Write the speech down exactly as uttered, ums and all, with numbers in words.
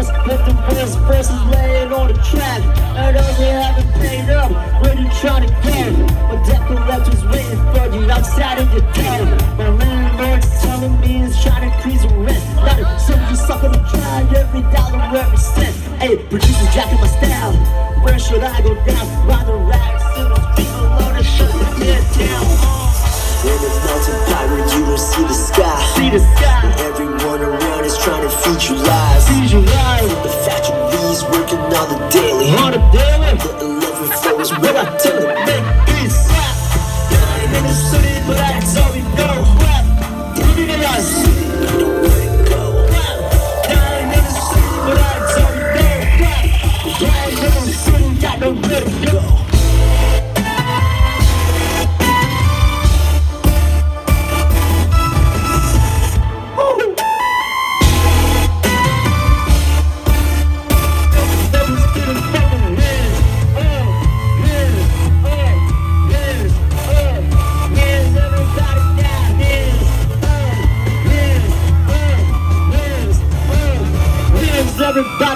bus with the wheels versus laying on the track. And those they haven't paid up, where you trying to get? My debt collector's waiting for you outside of your door. My landlord's telling me he's trying to increase the rent. Not a so you suck on the drive every dollar, every cent. Hey, producer's jacking my style. Where should I go down? Ride the racks to those people on the shut the head down. In a mountain pot where you don't see the sky. See the sky. And everyone around is trying to feed you lies. Feed you lies. The factories working on the daily. On the daily. The eleven floors where I tell it make peace. I'm in the city, but that's all we know. Living in us. I don't let it go. I'm in the city, but that's all we know. I'm in the city, got no let it go. Everybody